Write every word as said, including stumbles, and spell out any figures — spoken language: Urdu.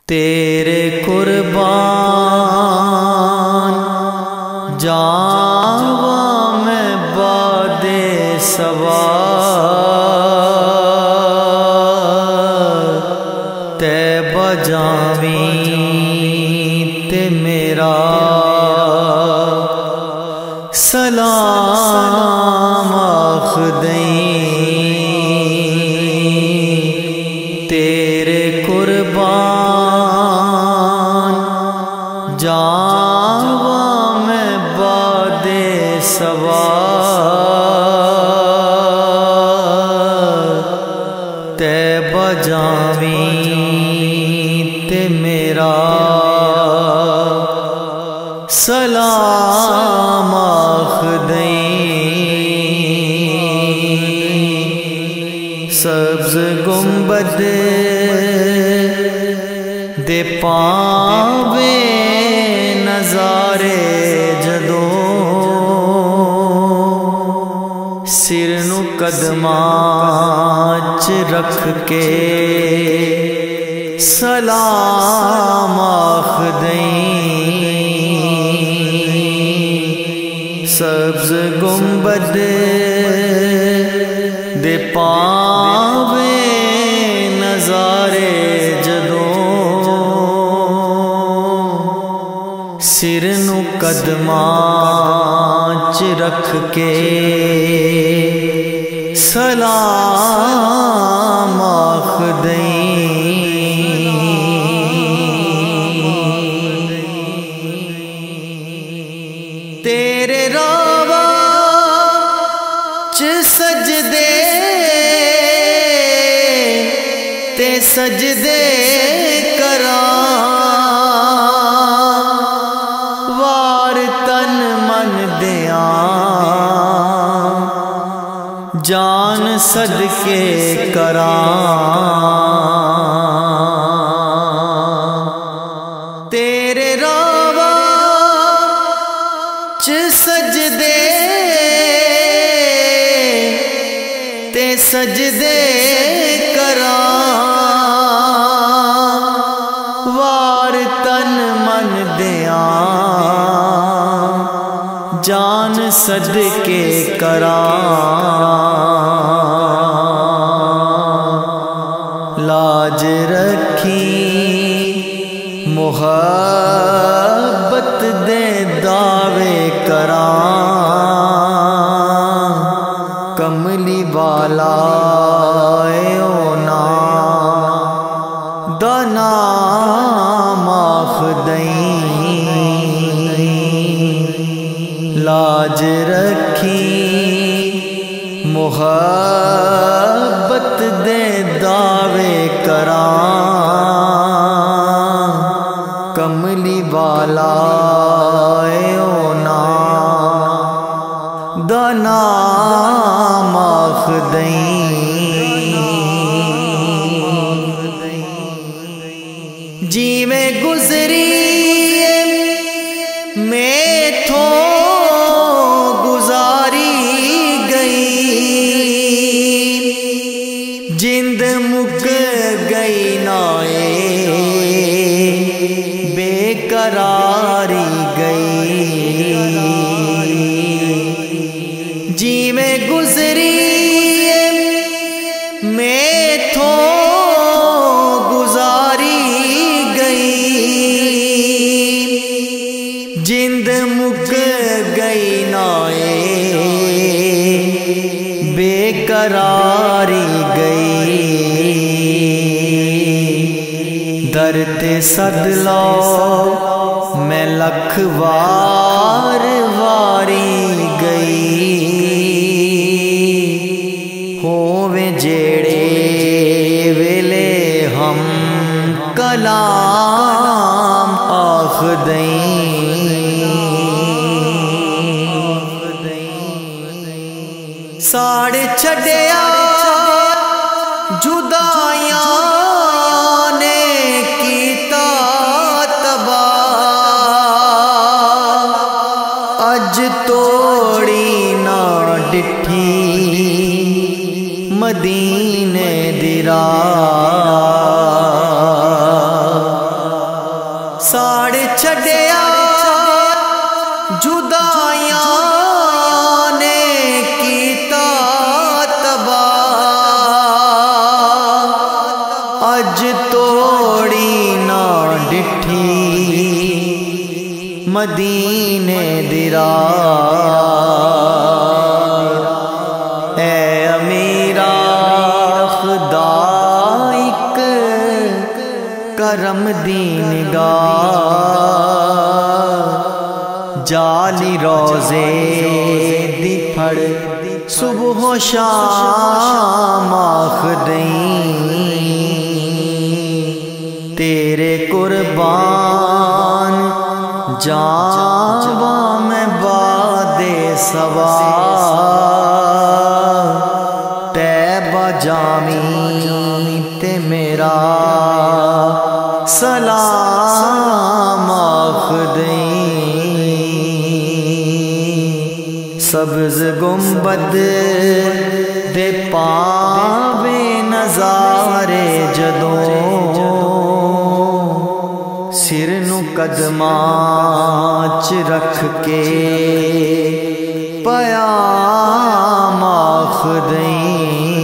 تیرے قربان جاواں میں باد سوا طیبہ جاویں تے میرا سلام آخدیں تیرے قربان جاواں میں باد سوا طیبہ جاویں تے میرا سلام آخدیں سبز گنبد دے پاوے نظارے جدوں سر نو قدماں چ رکھ کے سلام آخدیں سبز گنبد دے پاوے نظارے جدوں سر نو قدماں چ رکھ کے سلام آخدیں تیرے راواں چ سجدے تے سجدے کراں وار تن من دیاں جان صدقے کراں تیرے راواں چ سجدے تے سجدے کراں وار تن من دیاں جان صدقے کراں لاج رکھی محبت دے دعوے کراں کملی والا اونا دا نام آخدیں لاج رکھی محبت دے دعوے کراں کملی والا اونا دا نام آخدیں جیویں گزری میں تھو گزاری گئی جند مک گئی نائے بے قراری گئی جیویں گزری میں تھو گزاری گئی جند مک گئی نائے بے قراری گئی در تے سد لو میں لکھ وار واری گئی ہوویں جیڑے ویلے ہم کلام آخدیں ساڑ چھڈیا جدائیاں نے کیتا تباہ اج توڑی نہ ڈٹھی مدینے دی راہ چھڈیا جدائیاں نے کیتا تباہ اج توڑی نہ ڈٹھی مدینے دی راہ اے امیرا خدا ایک کرم دی نگاہ جالی روزے دی پھڑ صبح و شام آخ دیں تیرے قربان جاواں میں باد سوا طیبہ جامی تے میرا سلام آخ دیں سبز گنبد دے پاوے نظارے جدوں سر نو قدماں چ رکھ کے پیام آخ دیں